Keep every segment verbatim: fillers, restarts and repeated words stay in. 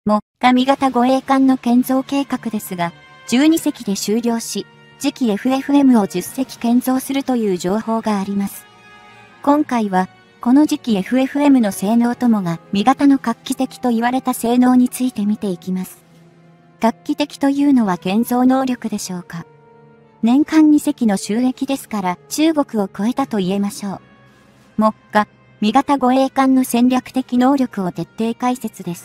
も、上型護衛艦の建造計画ですが、じゅうに隻で終了し、次期 エフエフエム をじゅっ隻建造するという情報があります。今回は、この次期 エフエフエム の性能ともが、味型の画期的と言われた性能について見ていきます。画期的というのは建造能力でしょうか。年間に隻の収益ですから中国を超えたと言えましょう。目下、味型護衛艦の戦略的能力を徹底解説です。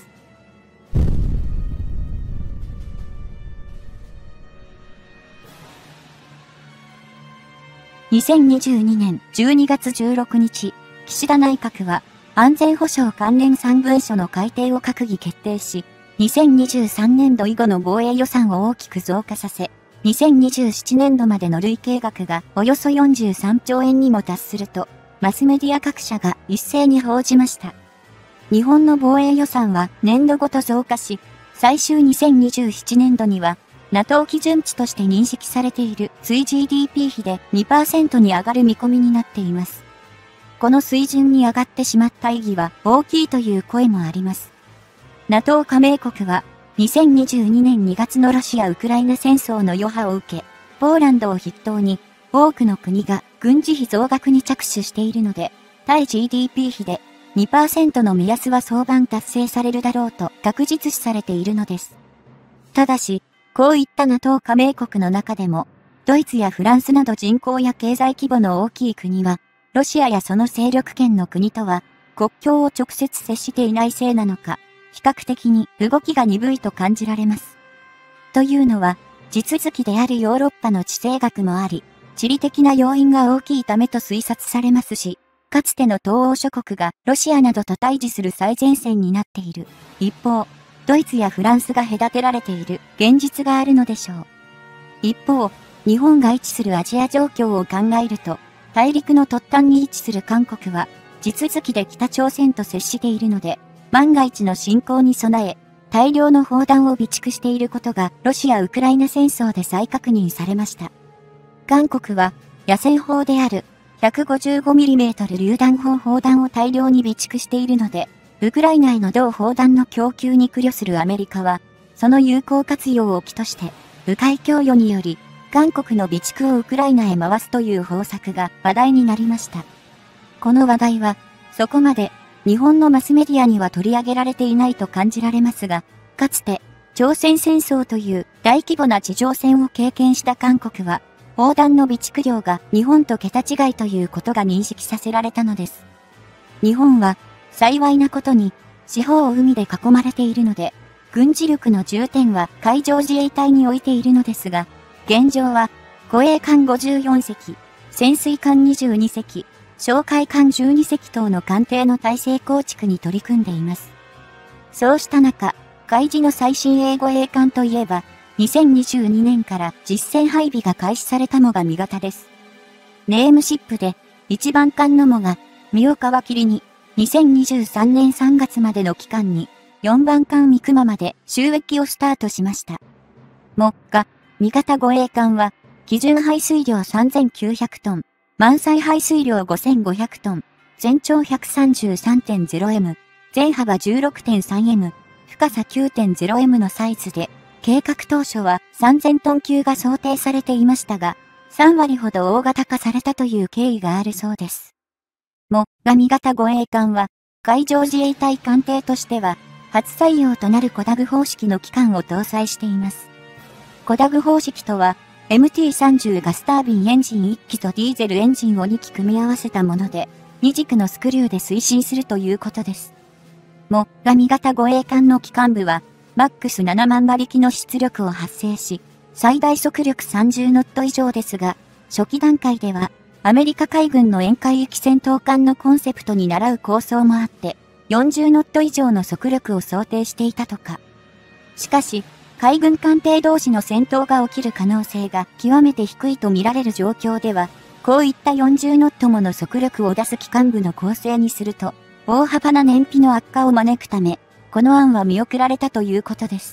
にせんにじゅうにねんじゅうにがつじゅうろくにち、岸田内閣は安全保障関連さんぶんしょの改定を閣議決定し、にせんにじゅうさんねんど以後の防衛予算を大きく増加させ、にせんにじゅうななねんどまでの累計額がおよそよんじゅうさんちょうえんにも達すると、マスメディア各社が一斉に報じました。日本の防衛予算は年度ごと増加し、最終にせんにじゅうななねんどには、NATO 基準値として認識されている追 ジーディーピー 比で にパーセント に上がる見込みになっています。この水準に上がってしまった意義は大きいという声もあります。NATO 加盟国はにせんにじゅうにねんにがつのロシア・ウクライナ戦争の余波を受け、ポーランドを筆頭に多くの国が軍事費増額に着手しているので、対 ジーディーピー 比で にパーセント の目安は早晩達成されるだろうと確実視されているのです。ただし、こういった NATO 加盟国の中でも、ドイツやフランスなど人口や経済規模の大きい国は、ロシアやその勢力圏の国とは国境を直接接していないせいなのか、比較的に動きが鈍いと感じられます。というのは、地続きであるヨーロッパの地政学もあり、地理的な要因が大きいためと推察されますし、かつての東欧諸国がロシアなどと対峙する最前線になっている。一方、ドイツやフランスが隔てられている現実があるのでしょう。一方、日本が位置するアジア状況を考えると、大陸の突端に位置する韓国は、地続きで北朝鮮と接しているので、万が一の侵攻に備え、大量の砲弾を備蓄していることがロシア・ウクライナ戦争で再確認されました。韓国は、野戦砲である ひゃくごじゅうごミリメートル 榴弾砲砲弾を大量に備蓄しているので、ウクライナへの同砲弾の供給に苦慮するアメリカは、その有効活用を機として、部会供与により、韓国の備蓄をウクライナへ回すという方策が話題になりました。この話題は、そこまで日本のマスメディアには取り上げられていないと感じられますが、かつて朝鮮戦争という大規模な地上戦を経験した韓国は、砲弾の備蓄量が日本と桁違いということが認識させられたのです。日本は幸いなことに四方を海で囲まれているので、軍事力の重点は海上自衛隊に置いているのですが、現状は護衛艦ごじゅうよんせき、潜水艦にじゅうにせき、哨戒艦じゅうにせき等の艦艇の体制構築に取り組んでいます。そうした中、海自の最新鋭護衛艦といえば、にせんにじゅうにねんから実戦配備が開始されたのが味型です。ネームシップでいちばん艦のもが身を皮切りににせんにじゅうさんねんさんがつまでの期間によんばん艦三熊まで収益をスタートしました。目下、味型護衛艦は基準排水量さんぜんきゅうひゃくトン、満載排水量ごせんごひゃくトン、全長 ひゃくさんじゅうさんてんゼロエム、全幅 じゅうろくてんさんエム、深さ きゅうてんゼロエム のサイズで、計画当初はさんぜんトン級が想定されていましたが、さんわりほど大型化されたという経緯があるそうです。も、が味型護衛艦は、海上自衛隊艦艇としては、初採用となるコダグ方式の機関を搭載しています。コダグ方式とは、エムティーさんじゅう ガスタービンエンジンいっきとディーゼルエンジンをにき組み合わせたもので、に軸のスクリューで推進するということです。も、が味型護衛艦の機関部は、マックスななまんばりきの出力を発生し、最大速力さんじゅうノット以上ですが、初期段階では、アメリカ海軍の沿海域戦闘艦のコンセプトに倣う構想もあって、よんじゅうノット以上の速力を想定していたとか。しかし、海軍艦艇同士の戦闘が起きる可能性が極めて低いと見られる状況では、こういったよんじゅうノットもの速力を出す機関部の構成にすると、大幅な燃費の悪化を招くため、この案は見送られたということです。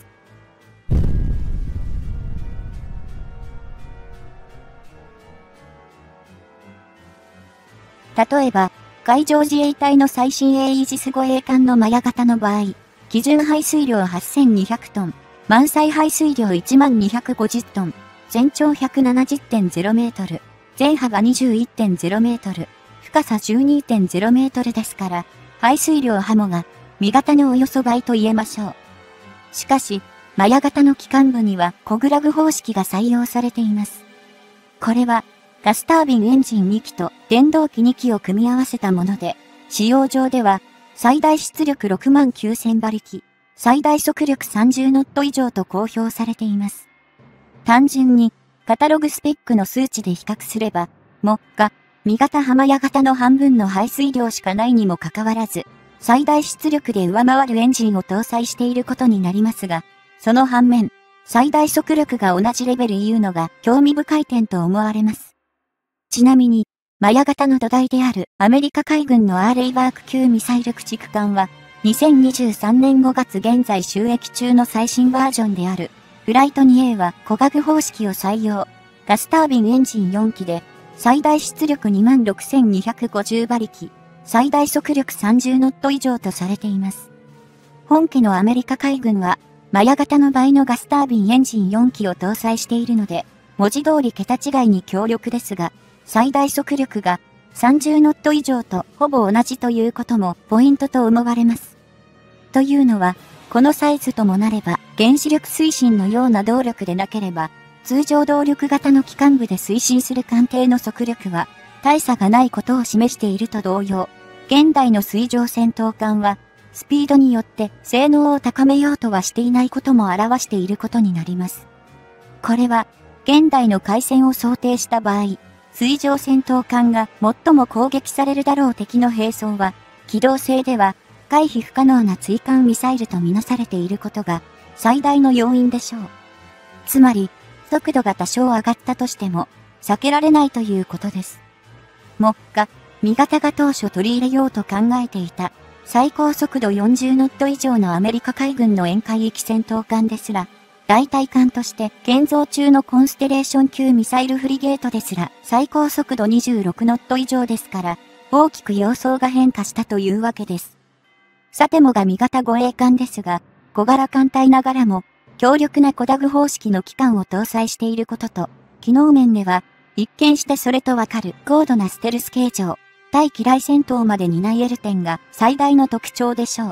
例えば、海上自衛隊の最新鋭イージス護衛艦のマヤ型の場合、 基準排水量はっせんにひゃくトン、満載排水量いちまんにひゃくごじゅうトン、全長 ひゃくななじゅってんゼロ メートル、全幅 にじゅういってんゼロ メートル、深さ じゅうにてんゼロ メートルですから、排水量ハモが、ミ型のおよそ倍と言えましょう。しかし、マヤ型の機関部にはコグラグ方式が採用されています。これは、ガスタービンエンジンにきと電動機にきを組み合わせたもので、使用上では、最大出力ろくまんきゅうせん馬力、最大速力さんじゅうノット以上と公表されています。単純に、カタログスペックの数値で比較すれば、も、が、ミ型ハマヤ型の半分の排水量しかないにもかかわらず、最大出力で上回るエンジンを搭載していることになりますが、その反面、最大速力が同じレベルいうのが興味深い点と思われます。ちなみに、マヤ型の土台であるアメリカ海軍のアーレイワーク級ミサイル駆逐艦は、にせんにじゅうさんねんごがつ現在就役中の最新バージョンである、フライト にエー はコガグ方式を採用、ガスタービンエンジンよんきで、最大出力 にまんろくせんにひゃくごじゅう 馬力、最大速力さんじゅうノット以上とされています。本家のアメリカ海軍は、マヤ型の倍のガスタービンエンジンよんきを搭載しているので、文字通り桁違いに強力ですが、最大速力がさんじゅうノット以上とほぼ同じということもポイントと思われます。というのは、このサイズともなれば、原子力推進のような動力でなければ、通常動力型の機関部で推進する艦艇の速力は、大差がないことを示していると同様、現代の水上戦闘艦は、スピードによって性能を高めようとはしていないことも表していることになります。これは、現代の海戦を想定した場合、水上戦闘艦が最も攻撃されるだろう敵の兵装は、機動性では回避不可能な追艦ミサイルとみなされていることが最大の要因でしょう。つまり、速度が多少上がったとしても、避けられないということです。も、が、ミ型が当初取り入れようと考えていた、最高速度よんじゅうノット以上のアメリカ海軍の沿海域戦闘艦ですら、代替艦として建造中のコンステレーション級ミサイルフリゲートですら、最高速度にじゅうろくノット以上ですから、大きく様相が変化したというわけです。さてもがミ型護衛艦ですが、小柄艦隊ながらも、強力なコダグ方式の機関を搭載していることと、機能面では、一見してそれとわかる高度なステルス形状、対機雷戦闘まで担い得る点が最大の特徴でしょう。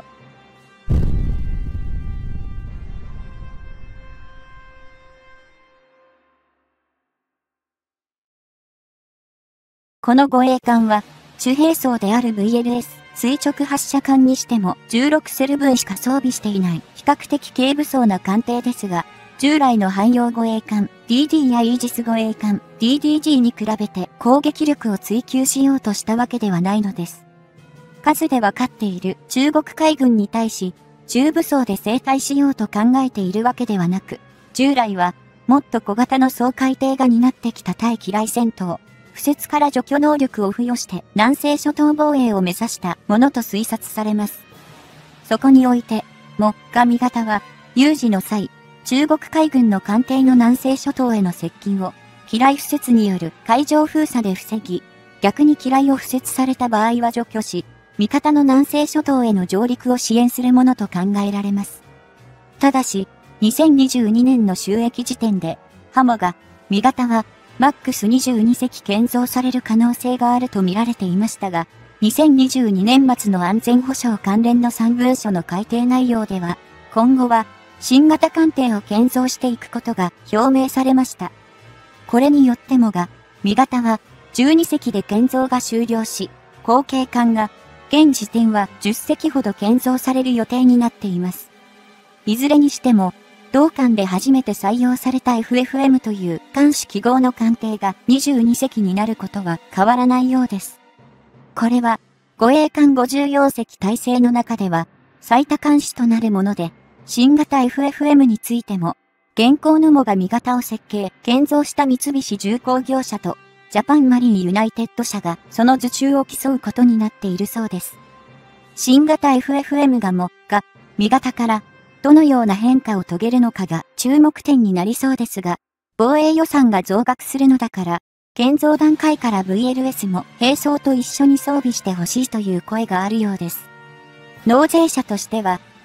この護衛艦は、主兵装である ブイエルエス、垂直発射艦にしてもじゅうろくセル分しか装備していない比較的軽武装な艦艇ですが、従来の汎用護衛艦 ディーディー やイージス護衛艦 ディーディージー に比べて攻撃力を追求しようとしたわけではないのです。数で分かっている中国海軍に対し、中武装で制対しようと考えているわけではなく、従来はもっと小型の掃海艇が担ってきた対機雷戦闘、不設から除去能力を付与して南西諸島防衛を目指したものと推察されます。そこにおいて、も、がミ型は、有事の際、中国海軍の艦艇の南西諸島への接近を、機雷敷設による海上封鎖で防ぎ、逆に機雷を敷設された場合は除去し、味方の南西諸島への上陸を支援するものと考えられます。ただし、にせんにじゅうにねんの就役時点で、ハモが、味型は、マックスにじゅうにせき建造される可能性があると見られていましたが、にせんにじゅうにねん末の安全保障関連のさん文書の改定内容では、今後は新型艦艇を建造していくことが表明されました。これによってもが、味型はじゅうにせきで建造が終了し、後継艦が現時点はじゅっせきほど建造される予定になっています。いずれにしても、同艦で初めて採用された エフエフエム という艦種記号の艦艇がにじゅうにせきになることは変わらないようです。これは、護衛艦ごじゅうよんせき体制の中では最多艦種となるもので、新型 エフエフエム についても、現行のもが味型を設計、建造した三菱重工業社とジャパンマリンユナイテッド社がその受注を競うことになっているそうです。新型 エフエフエム がも、が、味型から、どのような変化を遂げるのかが注目点になりそうですが、防衛予算が増額するのだから、建造段階から ブイエルエス も兵装と一緒に装備してほしいという声があるようです。納税者としては、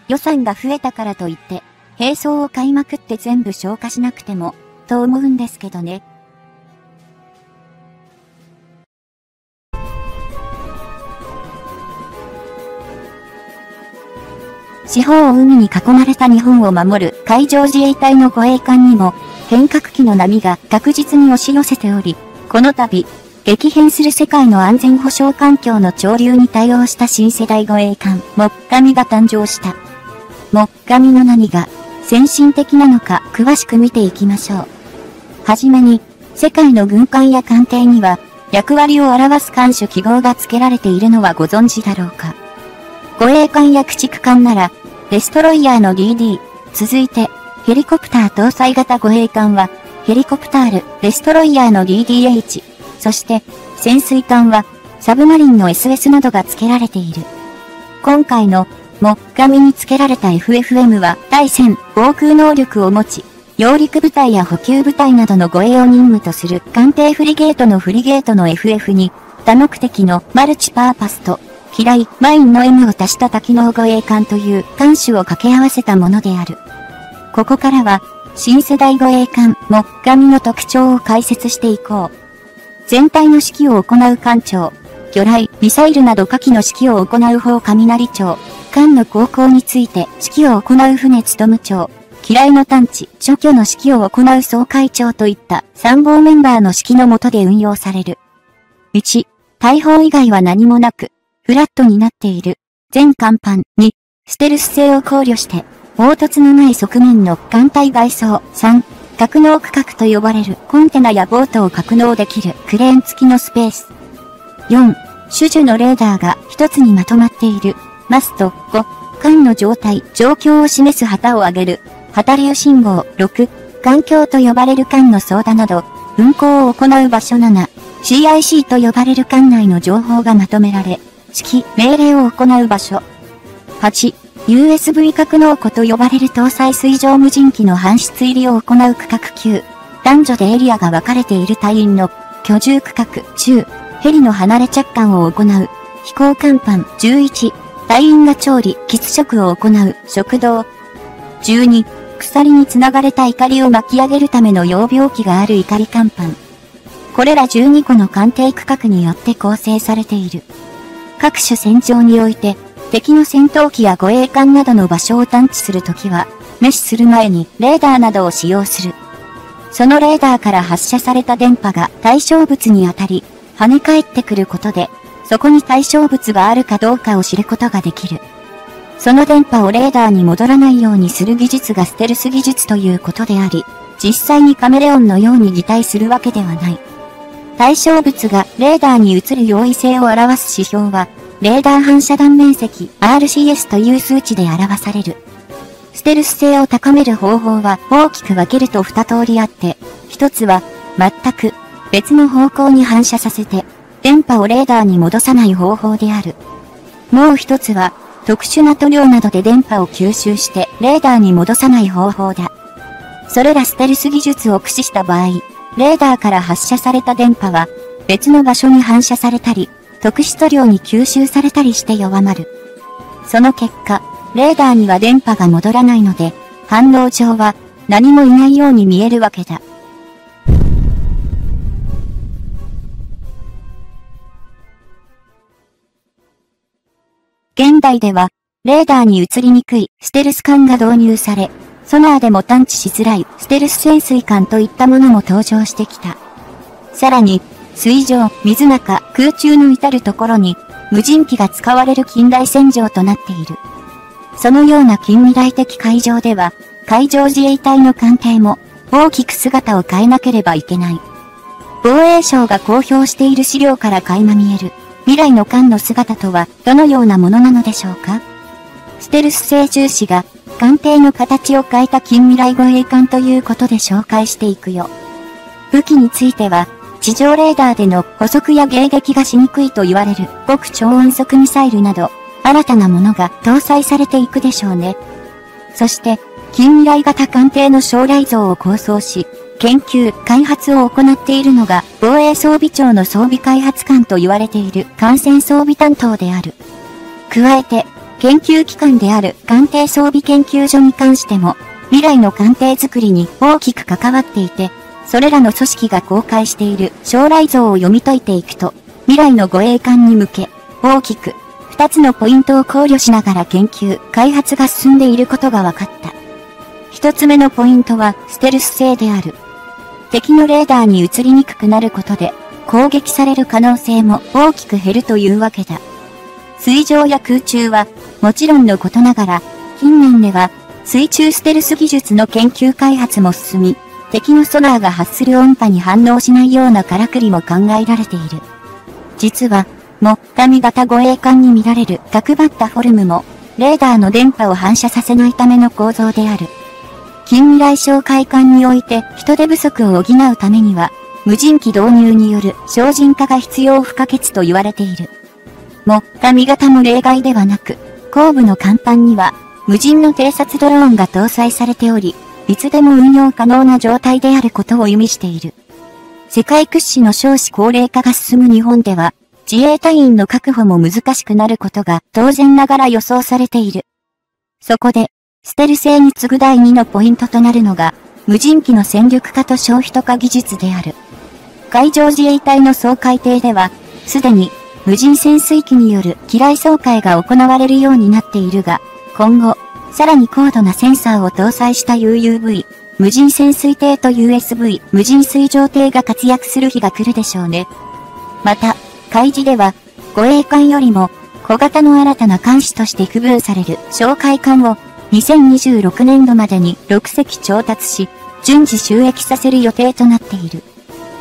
予算が増えたからといって、兵装を買いまくって全部消化しなくても、と思うんですけどね。四方を海に囲まれた日本を守る海上自衛隊の護衛艦にも変革期の波が確実に押し寄せており、この度、激変する世界の安全保障環境の潮流に対応した新世代護衛艦、モッカミが誕生した。モッカミの何が先進的なのか詳しく見ていきましょう。はじめに、世界の軍艦や艦艇には役割を表す艦種記号が付けられているのはご存知だろうか。護衛艦や駆逐艦なら、デストロイヤーの ディーディー、続いて、ヘリコプター搭載型護衛艦は、ヘリコプタール、デストロイヤーの ディーディーエイチ、そして、潜水艦は、サブマリンの エスエス などが付けられている。今回の、モッカミに付けられた エフエフエム は、対戦、防空能力を持ち、揚陸部隊や補給部隊などの護衛を任務とする艦艇フリゲートのフリゲートの エフエフ に、多目的のマルチパーパスと、機雷、マインの エム を足した多機能護衛艦という艦種を掛け合わせたものである。ここからは、新世代護衛艦、モッカミの特徴を解説していこう。全体の指揮を行う艦長、魚雷、ミサイルなど下記の指揮を行う方雷長、艦の航行について指揮を行う船務長、機雷の探知、除去の指揮を行う総会長といった参謀メンバーの指揮の下で運用される。いち、大砲以外は何もなく、フラットになっている。全艦板。に、ステルス性を考慮して、凹凸のない側面の艦体外装。さん、格納区画と呼ばれるコンテナやボートを格納できるクレーン付きのスペース。よん、種々のレーダーが一つにまとまっている。マスト。ご、艦の状態、状況を示す旗を上げる。旗流信号。ろく、艦橋と呼ばれる艦の操舵など、運航を行う場所。なな、シーアイシー と呼ばれる艦内の情報がまとめられ、指揮、命令を行う場所。はち、ユーエスブイ 格納庫と呼ばれる搭載水上無人機の搬出入りを行う区画。きゅう、男女でエリアが分かれている隊員の居住区画。じゅう、ヘリの離れ着艦を行う飛行甲板。じゅういち、隊員が調理、喫食を行う食堂。じゅうに、鎖につながれた錨を巻き上げるための養病機がある錨甲板。これらじゅうにこの艦艇区画によって構成されている。各種戦場において、敵の戦闘機や護衛艦などの場所を探知するときは、目視する前にレーダーなどを使用する。そのレーダーから発射された電波が対象物に当たり、跳ね返ってくることで、そこに対象物があるかどうかを知ることができる。その電波をレーダーに戻らないようにする技術がステルス技術ということであり、実際にカメレオンのように擬態するわけではない。対象物がレーダーに映る容易性を表す指標は、レーダー反射断面積 アールシーエス という数値で表される。ステルス性を高める方法は大きく分けると二通りあって、一つは全く別の方向に反射させて、電波をレーダーに戻さない方法である。もう一つは特殊な塗料などで電波を吸収してレーダーに戻さない方法だ。それらステルス技術を駆使した場合、レーダーから発射された電波は別の場所に反射されたり、特殊塗料に吸収されたりして弱まる。その結果、レーダーには電波が戻らないので、反応上は何もいないように見えるわけだ。現代では、レーダーに映りにくいステルス艦が導入され、ソナーでも探知しづらいステルス潜水艦といったものも登場してきた。さらに、水上、水中、空中の至るところに、無人機が使われる近代戦場となっている。そのような近未来的海上では、海上自衛隊の艦艇も、大きく姿を変えなければいけない。防衛省が公表している資料から垣間見える、未来の艦の姿とは、どのようなものなのでしょうか。ステルス性重視が、艦艇の形を変えた近未来護衛艦ということで紹介していくよ。武器については、地上レーダーでの捕捉や迎撃がしにくいと言われる極超音速ミサイルなど、新たなものが搭載されていくでしょうね。そして、近未来型艦艇の将来像を構想し、研究、開発を行っているのが、防衛装備庁の装備開発官と言われている艦船装備担当である。加えて、 研究機関である艦艇装備研究所に関しても、未来の艦艇作りに大きく関わっていて、それらの組織が公開している将来像を読み解いていくと、未来の護衛艦に向け、大きく、二つのポイントを考慮しながら研究、開発が進んでいることが分かった。一つ目のポイントは、ステルス性である。敵のレーダーに映りにくくなることで、攻撃される可能性も大きく減るというわけだ。水上や空中は、もちろんのことながら、近年では、水中ステルス技術の研究開発も進み、敵のソナーが発する音波に反応しないようなからくりも考えられている。実は、も、神型護衛艦に見られる角張ったフォルムも、レーダーの電波を反射させないための構造である。近未来哨戒艦において人手不足を補うためには、無人機導入による精進化が必要不可欠と言われている。も、神型も例外ではなく、後部の甲板には、無人の偵察ドローンが搭載されており、いつでも運用可能な状態であることを意味している。世界屈指の少子高齢化が進む日本では、自衛隊員の確保も難しくなることが当然ながら予想されている。そこで、ステル性に次ぐ第二のポイントとなるのが、無人機の戦力化と消費と化技術である。海上自衛隊の掃海艇では、すでに無人潜水機による機雷掃海が行われるようになっているが、今後、さらに高度なセンサーを搭載した ユーユーブイ、無人潜水艇と ユーエスブイ、無人水上艇が活躍する日が来るでしょうね。また、海自では、護衛艦よりも、小型の新たな艦種として区分される哨戒艦を、にせんにじゅうろくねんどまでにろく隻調達し、順次収益させる予定となっている。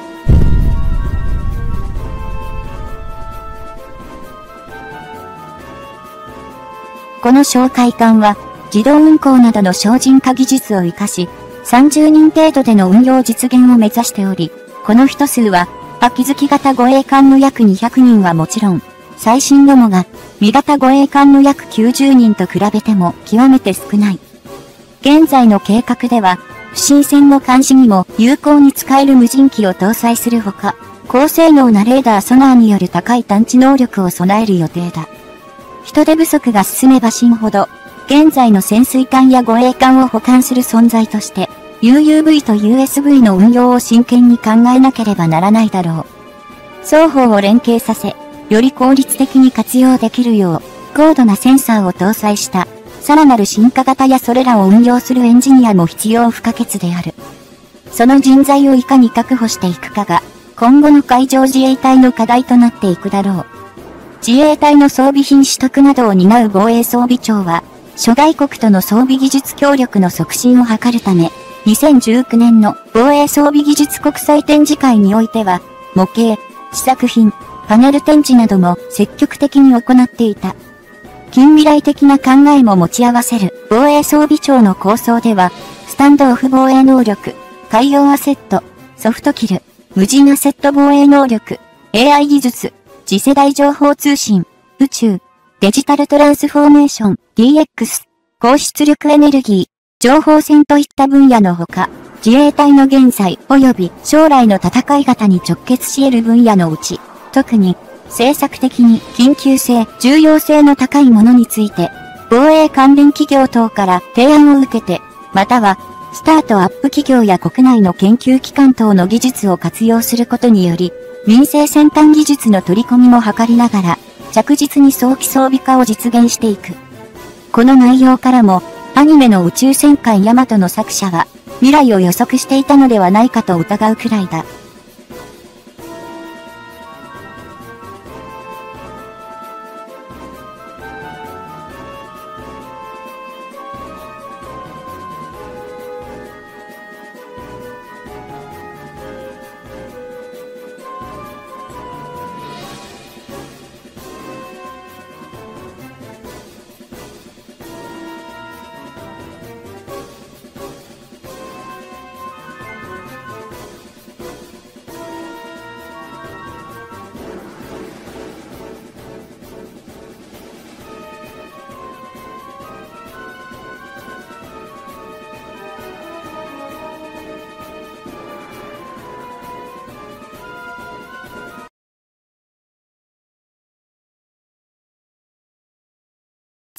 この哨戒艦は、自動運航などの精進化技術を活かし、さんじゅうにん程度での運用実現を目指しており、この人数は、秋月型護衛艦の約にひゃくにんはもちろん、最新のもが、未型護衛艦の約きゅうじゅうにんと比べても極めて少ない。現在の計画では、不審船の監視にも有効に使える無人機を搭載するほか、高性能なレーダーソナーによる高い探知能力を備える予定だ。人手不足が進めば進むほど、現在の潜水艦や護衛艦を補完する存在として、ユーユーブイ と ユーエスブイ の運用を真剣に考えなければならないだろう。双方を連携させ、より効率的に活用できるよう、高度なセンサーを搭載した、さらなる進化型やそれらを運用するエンジニアも必要不可欠である。その人材をいかに確保していくかが、今後の海上自衛隊の課題となっていくだろう。自衛隊の装備品取得などを担う防衛装備庁は、諸外国との装備技術協力の促進を図るため、にせんじゅうきゅうねんの防衛装備技術国際展示会においては、模型、試作品、パネル展示なども積極的に行っていた。近未来的な考えも持ち合わせる防衛装備庁の構想では、スタンドオフ防衛能力、海洋アセット、ソフトキル、無人アセット防衛能力、エーアイ 技術、次世代情報通信、宇宙、デジタルトランスフォーメーション、ディーエックス、高出力エネルギー、情報戦といった分野のほか、自衛隊の現在及び将来の戦い方に直結し得る分野のうち、特に政策的に緊急性、重要性の高いものについて、防衛関連企業等から提案を受けて、または、スタートアップ企業や国内の研究機関等の技術を活用することにより、民生先端技術の取り込みも図りながら、着実に早期装備化を実現していく。この内容からも、アニメの宇宙戦艦ヤマトの作者は、未来を予測していたのではないかと疑うくらいだ。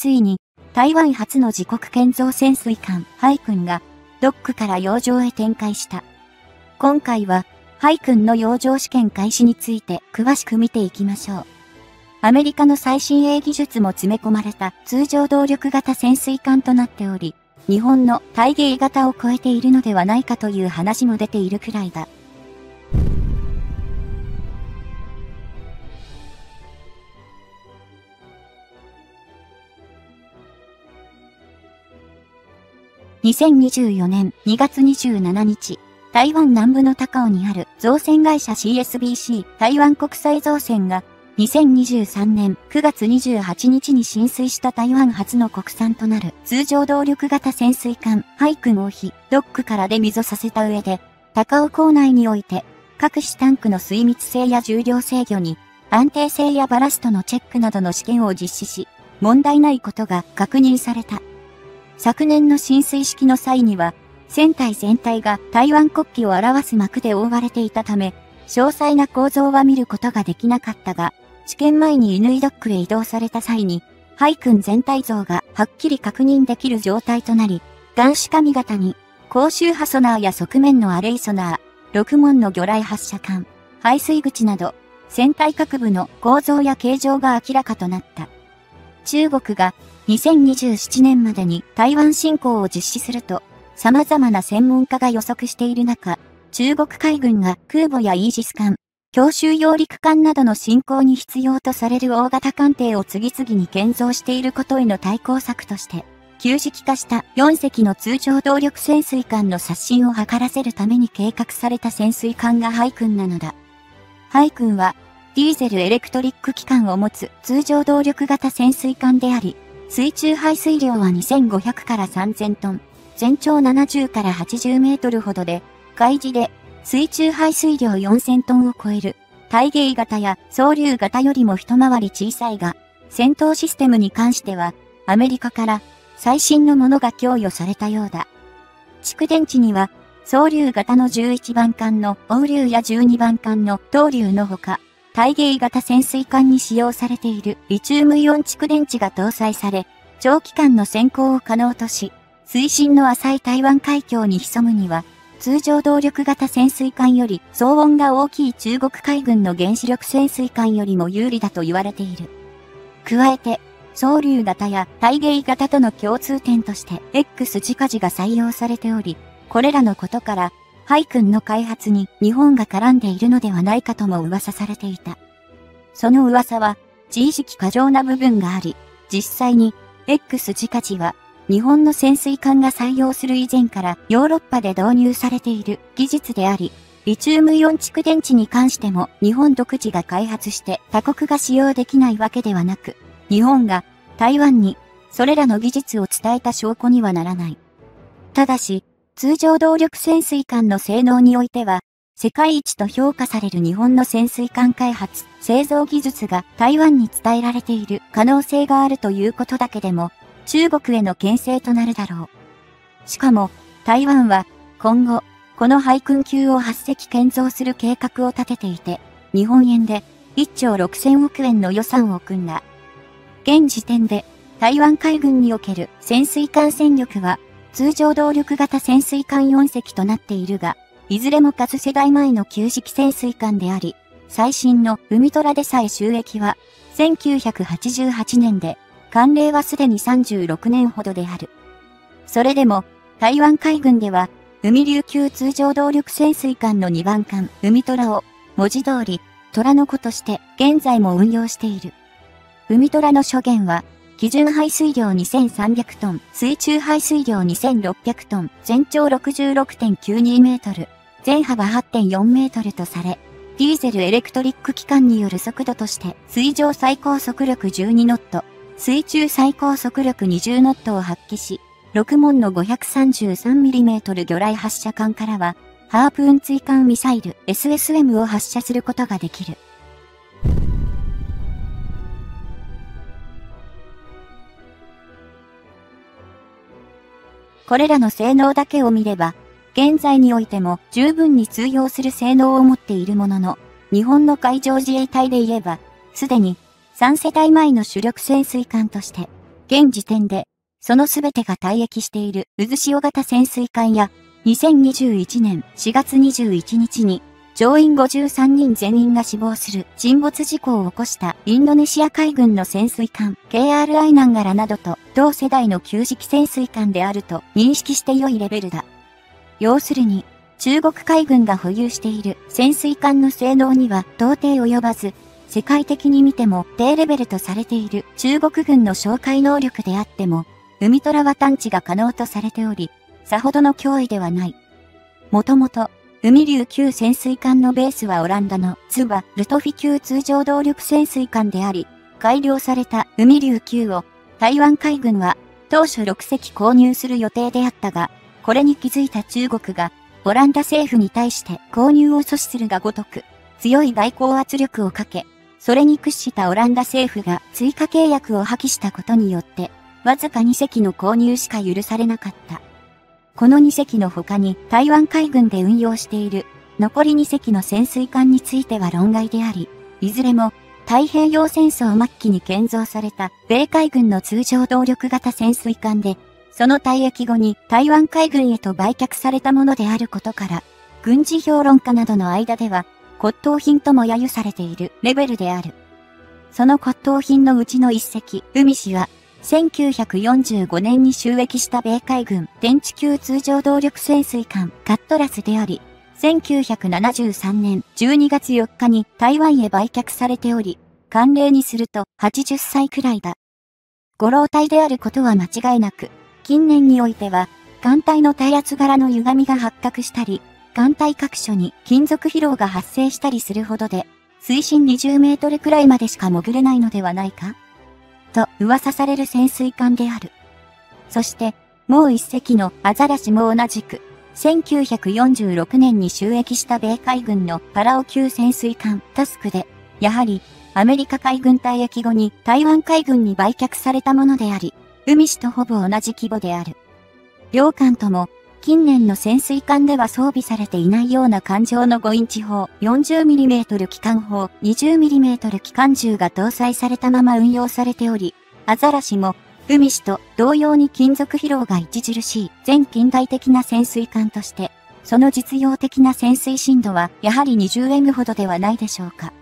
ついに、台湾初の自国建造潜水艦、海軍が、ドックから洋上へ展開した。今回は、海軍の洋上試験開始について詳しく見ていきましょう。アメリカの最新鋭技術も詰め込まれた通常動力型潜水艦となっており、日本の大鯨型を超えているのではないかという話も出ているくらいだ。にせんにじゅうよねんにがつにじゅうしちにち、台湾南部の高雄にある造船会社 シーエスビーシー 台湾国際造船がにせんにじゅうさんねんくがつにじゅうはちにちに進水した台湾初の国産となる通常動力型潜水艦海軍を非ドックから出溝させた上で、高雄港内において各種タンクの水密性や重量制御に安定性やバラストのチェックなどの試験を実施し、問題ないことが確認された。昨年の進水式の際には、船体全体が台湾国旗を表す幕で覆われていたため、詳細な構造は見ることができなかったが、試験前に乾ドックへ移動された際に、海軍全体像がはっきり確認できる状態となり、眼視上型に、高周波ソナーや側面のアレイソナー、ろく門の魚雷発射管、排水口など、船体各部の構造や形状が明らかとなった。中国がにせんにじゅうななねんまでに台湾侵攻を実施すると、様々な専門家が予測している中、中国海軍が空母やイージス艦、強襲揚陸艦などの侵攻に必要とされる大型艦艇を次々に建造していることへの対抗策として、旧式化したよんせきの通常動力潜水艦の刷新を図らせるために計画された潜水艦が海軍なのだ。海軍は、ディーゼルエレクトリック機関を持つ通常動力型潜水艦であり、水中排水量はにせんごひゃくからさんぜんトン、全長ななじゅうからはちじゅうメートルほどで、海自で水中排水量よんせんトンを超える大鯨型や双竜型よりも一回り小さいが、戦闘システムに関してはアメリカから最新のものが供与されたようだ。蓄電池には双竜型のじゅういちばん艦の王竜やじゅうにばん艦の東竜のほか、大鯨型潜水艦に使用されているリチウムイオン蓄電池が搭載され、長期間の潜航を可能とし、水深の浅い台湾海峡に潜むには、通常動力型潜水艦より騒音が大きい中国海軍の原子力潜水艦よりも有利だと言われている。加えて、双竜型や大鯨型との共通点として X 直字が採用されており、これらのことから、海軍の開発に日本が絡んでいるのではないかとも噂されていた。その噂は、自意識過剰な部分があり、実際に X 直字は、日本の潜水艦が採用する以前からヨーロッパで導入されている技術であり、リチウムイオン蓄電池に関しても日本独自が開発して他国が使用できないわけではなく、日本が台湾にそれらの技術を伝えた証拠にはならない。ただし、通常動力潜水艦の性能においては、世界一と評価される日本の潜水艦開発、製造技術が台湾に伝えられている可能性があるということだけでも、中国への牽制となるだろう。しかも、台湾は今後、この海軍級をはっせき建造する計画を立てていて、日本円でいっちょうろくせんおくえんの予算を組んだ。現時点で、台湾海軍における潜水艦戦力は、通常動力型潜水艦よんせきとなっているが、いずれも数世代前の旧式潜水艦であり、最新の海虎でさえ収益は、せんきゅうひゃくはちじゅうはちねんで、艦齢はすでにさんじゅうろくねんほどである。それでも、台湾海軍では、海竜級通常動力潜水艦のにばん艦、海虎を、文字通り、虎の子として、現在も運用している。海虎の諸元は、基準排水量にせんさんびゃくトン、水中排水量にせんろっぴゃくトン、全長 ろくじゅうろくてんきゅうにメートル、全幅 はってんよんメートルとされ、ディーゼルエレクトリック機関による速度として、水上最高速力じゅうにノット、水中最高速力にじゅうノットを発揮し、ろく門の ごひゃくさんじゅうさんミリメートル 魚雷発射管からは、ハープーン追艦ミサイル エスエスエム を発射することができる。これらの性能だけを見れば、現在においても十分に通用する性能を持っているものの、日本の海上自衛隊で言えば、すでにさんせだいまえの主力潜水艦として、 現時点で、そのすべてが退役している渦潮型潜水艦や、にせんにじゅういちねんしがつにじゅういちにちに、乗員ごじゅうさんにん全員が死亡する沈没事故を起こしたインドネシア海軍の潜水艦 ケーアールアイ ナンガラなどと同世代の旧式潜水艦であると認識して良いレベルだ。要するに、中国海軍が保有している潜水艦の性能には到底及ばず、世界的に見ても低レベルとされている中国軍の哨戒能力であっても、海虎は探知が可能とされており、さほどの脅威ではない。もともと、海竜級潜水艦のベースはオランダのツバ・ルトフィ級通常動力潜水艦であり、改良された海竜級を台湾海軍は当初ろくせき購入する予定であったが、これに気づいた中国がオランダ政府に対して購入を阻止するがごとく、強い外交圧力をかけ、それに屈したオランダ政府が追加契約を破棄したことによって、わずかにせきの購入しか許されなかった。このにせきの他に台湾海軍で運用している残りにせきの潜水艦については論外であり、いずれも太平洋戦争末期に建造された米海軍の通常動力型潜水艦で、その退役後に台湾海軍へと売却されたものであることから、軍事評論家などの間では骨董品とも揶揄されているレベルである。その骨董品のうちの一隻、海士は、せんきゅうひゃくよんじゅうごねんに就役した米海軍天地級通常動力潜水艦カットラスであり、せんきゅうひゃくななじゅうさんねんじゅうにがつよっかに台湾へ売却されており、慣例にするとはちじゅっさいくらいだ。ご老体であることは間違いなく、近年においては、艦体の耐圧柄の歪みが発覚したり、艦体各所に金属疲労が発生したりするほどで、水深にじゅうメートルくらいまでしか潜れないのではないかと噂される潜水艦である。そして、もう一隻のアザラシも同じく、せんきゅうひゃくよんじゅうろくねんに就役した米海軍のパラオ級潜水艦タスクで、やはり、アメリカ海軍退役後に台湾海軍に売却されたものであり、海士とほぼ同じ規模である。両艦とも、近年の潜水艦では装備されていないような艦上のごインチ砲 よんじゅうミリメートル 機関砲 にじゅうミリメートル 機関銃が搭載されたまま運用されており、アザラシも、海士と同様に金属疲労が著しい全近代的な潜水艦として、その実用的な潜水深度はやはり にじゅうエム ほどではないでしょうか。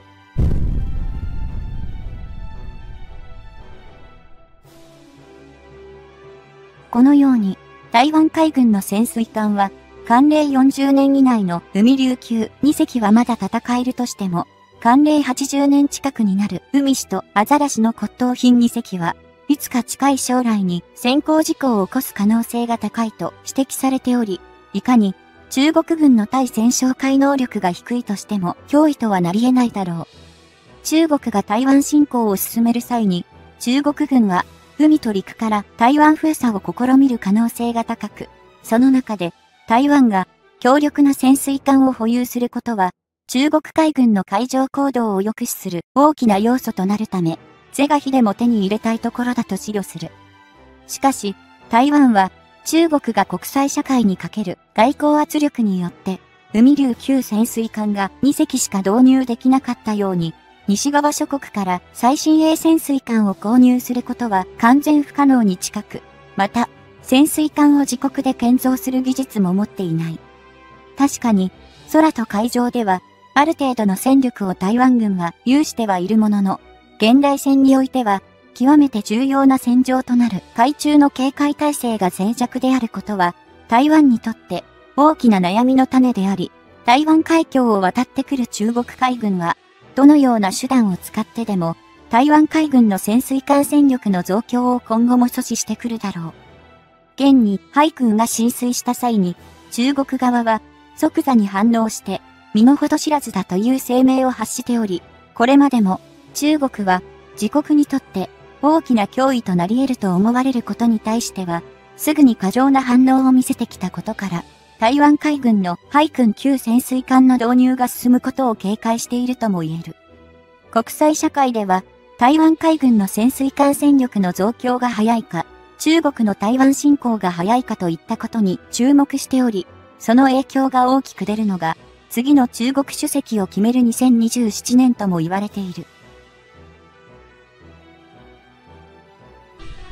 このように、台湾海軍の潜水艦は、慣例よんじゅうねん以内の海竜級にせきはまだ戦えるとしても、慣例はちじゅうねん近くになる海士とアザラシの骨董品にせきは、いつか近い将来に先行事故を起こす可能性が高いと指摘されており、いかに中国軍の対戦哨戒能力が低いとしても脅威とはなり得ないだろう。中国が台湾侵攻を進める際に、中国軍は海と陸から台湾封鎖を試みる可能性が高く、その中で台湾が強力な潜水艦を保有することは、中国海軍の海上行動を抑止する大きな要素となるため、是が非でも手に入れたいところだと思慮する。しかし、台湾は中国が国際社会にかける外交圧力によって、海竜級潜水艦がにせきしか導入できなかったように、西側諸国から最新鋭潜水艦を購入することは完全不可能に近く、また、潜水艦を自国で建造する技術も持っていない。確かに、空と海上では、ある程度の戦力を台湾軍は有してはいるものの、現代戦においては、極めて重要な戦場となる海中の警戒態勢が脆弱であることは、台湾にとって大きな悩みの種であり、台湾海峡を渡ってくる中国海軍は、どのような手段を使ってでも、台湾海軍の潜水艦戦力の増強を今後も阻止してくるだろう。現に海空が浸水した際に、中国側は即座に反応して、身の程知らずだという声明を発しており、これまでも中国は自国にとって大きな脅威となり得ると思われることに対しては、すぐに過剰な反応を見せてきたことから、台湾海軍の海空級潜水艦の導入が進むことを警戒しているとも言える。国際社会では、台湾海軍の潜水艦戦力の増強が早いか、中国の台湾侵攻が早いかといったことに注目しており、その影響が大きく出るのが、次の中国主席を決めるにせんにじゅうななねんとも言われている。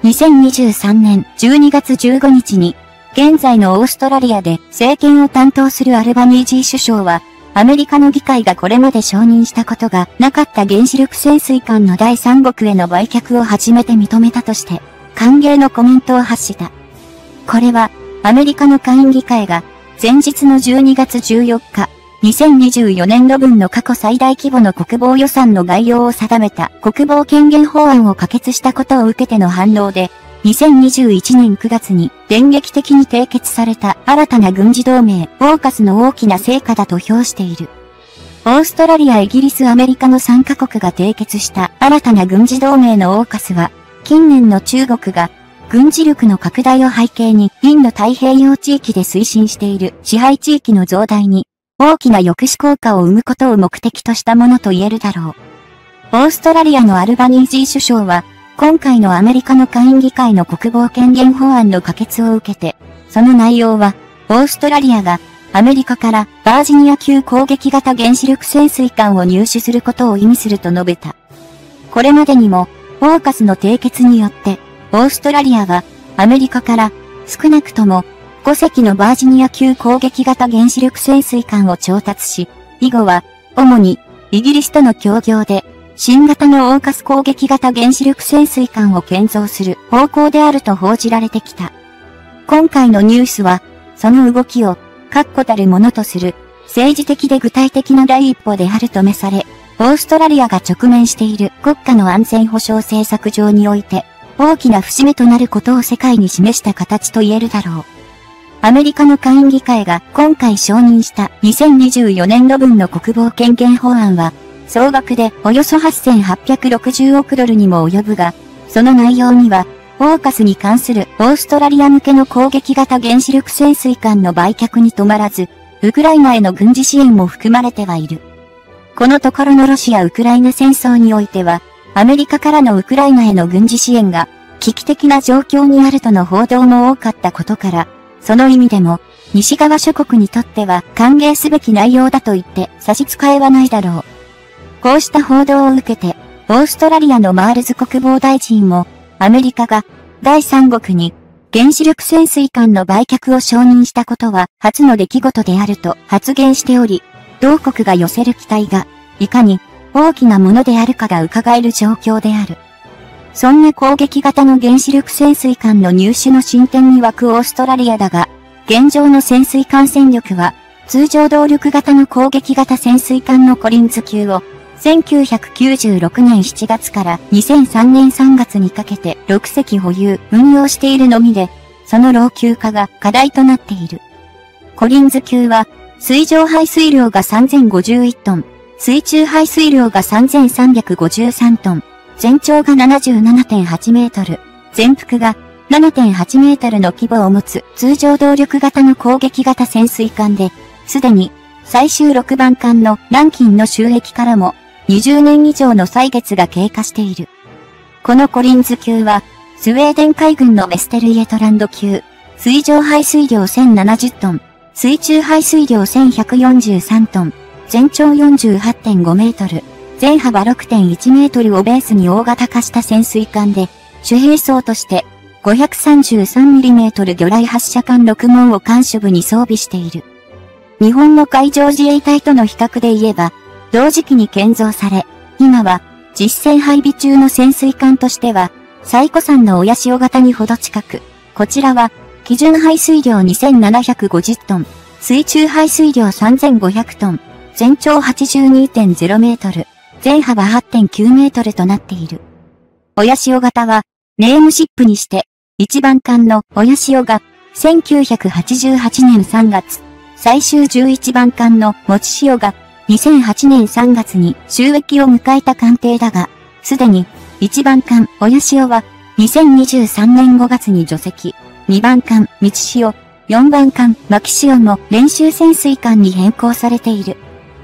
にせんにじゅうさんねんじゅうにがつじゅうごにちに、現在のオーストラリアで政権を担当するアルバニージー首相は、アメリカの議会がこれまで承認したことがなかった原子力潜水艦の第三国への売却を初めて認めたとして、歓迎のコメントを発した。これは、アメリカの下院議会が、前日のじゅうにがつじゅうよっか、にせんにじゅうよねんどぶんの過去最大規模の国防予算の概要を定めた国防権限法案を可決したことを受けての反応で、にせんにじゅういちねんくがつに電撃的に締結された新たな軍事同盟オーカスの大きな成果だと評している。オーストラリア、イギリス、アメリカのさんかこくが締結した新たな軍事同盟のオーカスは、近年の中国が軍事力の拡大を背景にインド太平洋地域で推進している支配地域の増大に大きな抑止効果を生むことを目的としたものと言えるだろう。オーストラリアのアルバニージー首相は、今回のアメリカの下院議会の国防権限法案の可決を受けて、その内容は、オーストラリアがアメリカからバージニア級攻撃型原子力潜水艦を入手することを意味すると述べた。これまでにも、オーカスの締結によって、オーストラリアはアメリカから少なくともごせきのバージニア級攻撃型原子力潜水艦を調達し、以後は主にイギリスとの協業で、新型のオーカス攻撃型原子力潜水艦を建造する方向であると報じられてきた。今回のニュースは、その動きを確固たるものとする政治的で具体的な第一歩であると召され、オーストラリアが直面している国家の安全保障政策上において、大きな節目となることを世界に示した形と言えるだろう。アメリカの下院議会が今回承認したにせんにじゅうよねんどぶんの国防権限法案は、総額でおよそはっせんはっぴゃくろくじゅうおくドルにも及ぶが、その内容には、オーカスに関するオーストラリア向けの攻撃型原子力潜水艦の売却に止まらず、ウクライナへの軍事支援も含まれてはいる。このところのロシア・ウクライナ戦争においては、アメリカからのウクライナへの軍事支援が危機的な状況にあるとの報道も多かったことから、その意味でも、西側諸国にとっては歓迎すべき内容だと言って差し支えはないだろう。こうした報道を受けて、オーストラリアのマールズ国防大臣も、アメリカが第三国に原子力潜水艦の売却を承認したことは初の出来事であると発言しており、同国が寄せる期待が、いかに大きなものであるかが伺える状況である。そんな攻撃型の原子力潜水艦の入手の進展に沸くオーストラリアだが、現状の潜水艦戦力は、通常動力型の攻撃型潜水艦のコリンズ級を、せんきゅうひゃくきゅうじゅうろくねんしちがつからにせんさんねんさんがつにかけてろくせき保有、運用しているのみで、その老朽化が課題となっている。コリンズ級は、水上排水量がさんぜんごじゅういちトン、水中排水量がさんぜんさんびゃくごじゅうさんトン、全長が ななじゅうななてんはちメートル、全幅が ななてんはちメートルの規模を持つ通常動力型の攻撃型潜水艦で、すでに最終ろくばんかんのランキンの収益からもにじゅうねん以上の歳月が経過している。このコリンズ級は、スウェーデン海軍のメステルイエトランド級、水上排水量せんななじゅっトン、水中排水量せんひゃくよんじゅうさんトン、全長 よんじゅうはってんごメートル、全幅 ろくてんいちメートルをベースに大型化した潜水艦で、主兵装として ごひゃくさんじゅうさんミリメートル 魚雷発射管ろくもんを艦首部に装備している。日本の海上自衛隊との比較で言えば、同時期に建造され、今は実戦配備中の潜水艦としては、最古参の親潮型にほど近く、こちらは基準排水量にせんななひゃくごじゅっトン、水中排水量さんぜんごひゃくトン、全長 はちじゅうにてんゼロメートル、全幅 はってんきゅうメートルとなっている。親潮型は、ネームシップにして、いちばん艦の親潮がせんきゅうひゃくはちじゅうはちねんさんがつ、最終じゅういちばん艦のもち潮がにせんはちねんさんがつに就役を迎えた艦艇だが、すでにいちばん艦親潮はにせんにじゅうさんねんごがつに除籍、にばん艦みち潮、よんばん艦まき潮も練習潜水艦に変更されている。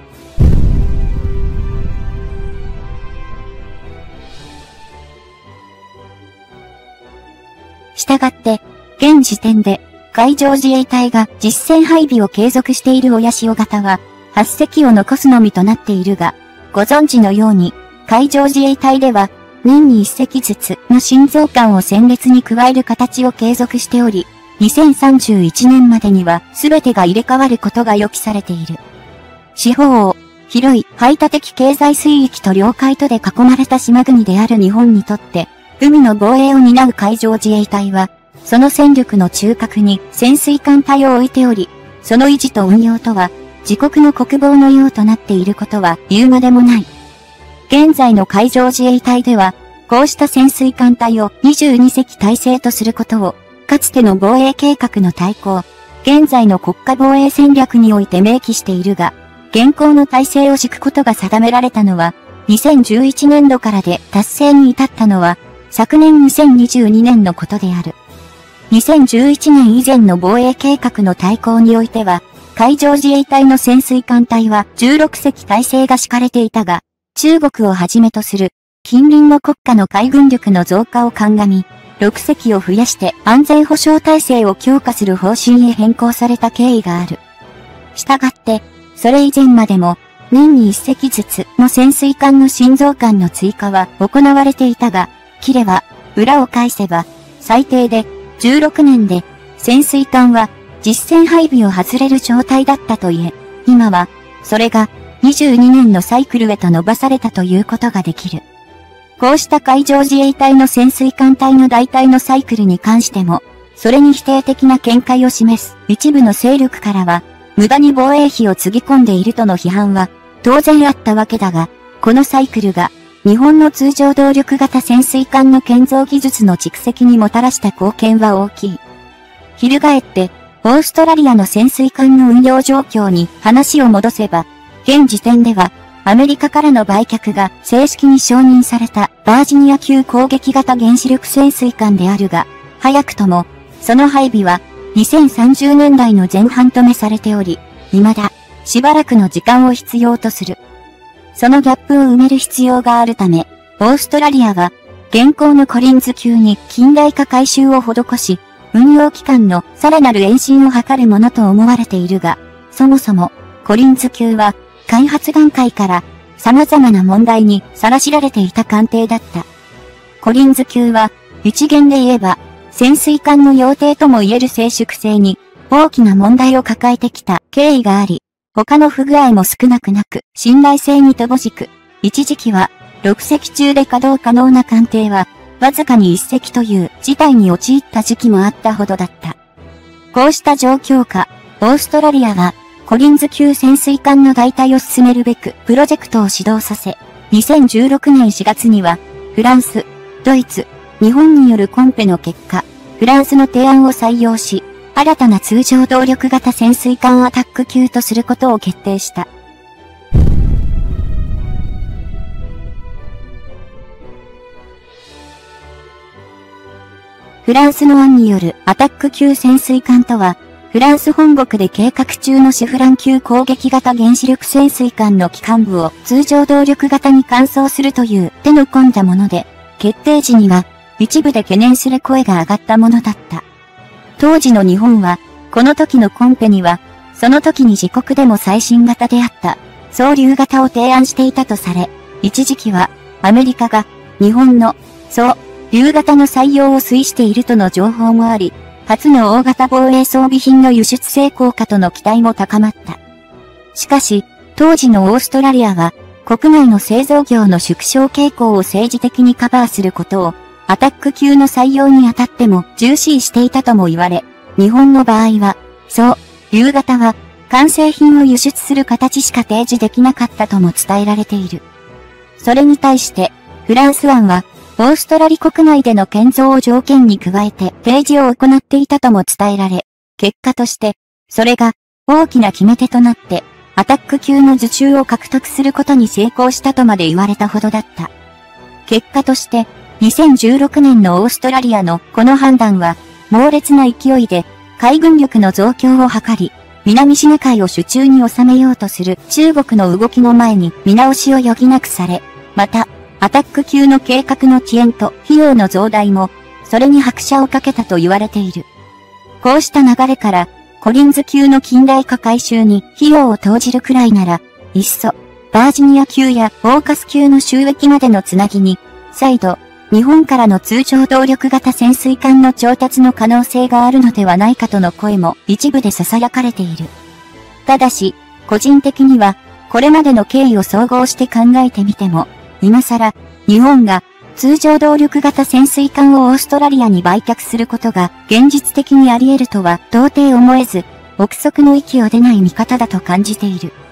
したがって、現時点で海上自衛隊が実戦配備を継続している親潮型は、はっせきを残すのみとなっているが、ご存知のように、海上自衛隊では、 任にいっ隻ずつの心臓管を戦列に加える形を継続しており、にせんさんじゅういちねんまでには全てが入れ替わることが予期されている。四方を広い排他的経済水域と領海とで囲まれた島国である日本にとって、海の防衛を担う海上自衛隊は、その戦力の中核に潜水艦隊を置いており、その維持と運用とは、自国の国防の用となっていることは言うまでもない。現在の海上自衛隊では、こうした潜水艦隊をにじゅうに隻体制とすることを、かつての防衛計画の大綱、現在の国家防衛戦略において明記しているが、現行の体制を敷くことが定められたのは、にせんじゅういちねんどからで達成に至ったのは、昨年にせんにじゅうにねんのことである。にせんじゅういちねん以前の防衛計画の大綱においては、海上自衛隊の潜水艦隊はじゅうろく隻体制が敷かれていたが、中国をはじめとする近隣の国家の海軍力の増加を鑑み、ろく隻を増やして安全保障体制を強化する方針へ変更された経緯がある。したがって、それ以前までも、任にいっ隻ずつの潜水艦の心臓艦の追加は行われていたが、切れば、裏を返せば、最低でじゅうろくねんで潜水艦は実戦配備を外れる状態だったといえ、今は、それがにじゅうにねんのサイクルへと伸ばされたということができる。こうした海上自衛隊の潜水艦隊の代替のサイクルに関しても、それに否定的な見解を示す一部の勢力からは、無駄に防衛費をつぎ込んでいるとの批判は当然あったわけだが、このサイクルが日本の通常動力型潜水艦の建造技術の蓄積にもたらした貢献は大きい。翻って、オーストラリアの潜水艦の運用状況に話を戻せば、現時点ではアメリカからの売却が正式に承認されたバージニア級攻撃型原子力潜水艦であるが、早くともその配備はにせんさんじゅうねんだいの前半とめされており、未だしばらくの時間を必要とする。そのギャップを埋める必要があるため、オーストラリアは現行のコリンズ級に近代化改修を施し、運用期間のさらなる延伸を図るものと思われているが、そもそもコリンズ級は開発段階から様々な問題にさらしられていた艦艇だった。コリンズ級は一元で言えば潜水艦の要艇とも言える静粛性に大きな問題を抱えてきた経緯があり、他の不具合も少なくなく信頼性に乏しく、一時期はろく隻中で稼働可能な艦艇はわずかにいっ隻という事態に陥った時期もあったほどだった。こうした状況下、オーストラリアはコリンズ級潜水艦の代替を進めるべくプロジェクトを始動させ、にせんじゅうろくねんしがつにはフランス、ドイツ、日本によるコンペの結果、フランスの提案を採用し、新たな通常動力型潜水艦アタック級とすることを決定した。フランスの案によるアタック級潜水艦とは、フランス本国で計画中のシフラン級攻撃型原子力潜水艦の機関部を通常動力型に換装するという手の込んだもので、決定時には一部で懸念する声が上がったものだった。当時の日本は、この時のコンペには、その時に自国でも最新型であった、双竜型を提案していたとされ、一時期は、アメリカが、日本の、双竜型の採用を推しているとの情報もあり、初の大型防衛装備品の輸出成功かとの期待も高まった。しかし、当時のオーストラリアは、国内の製造業の縮小傾向を政治的にカバーすることを、アタック級の採用にあたっても重視していたとも言われ、日本の場合は、双竜型は、完成品を輸出する形しか提示できなかったとも伝えられている。それに対して、フランス案は、オーストラリ国内での建造を条件に加えて提示を行っていたとも伝えられ、結果として、それが大きな決め手となって、アタック級の受注を獲得することに成功したとまで言われたほどだった。結果として、にせんじゅうろくねんのオーストラリアのこの判断は、猛烈な勢いで海軍力の増強を図り、南シナ海を手中に収めようとする中国の動きの前に見直しを余儀なくされ、また、アタック級の計画の遅延と費用の増大も、それに拍車をかけたと言われている。こうした流れから、コリンズ級の近代化改修に費用を投じるくらいなら、いっそ、バージニア級やオーカス級の収益までのつなぎに、 再度、日本からの通常動力型潜水艦の調達の可能性があるのではないかとの声も一部で囁かれている。ただし、個人的には、これまでの経緯を総合して考えてみても、今更、日本が通常動力型潜水艦をオーストラリアに売却することが現実的にあり得るとは到底思えず、憶測の域を出ない見方だと感じている。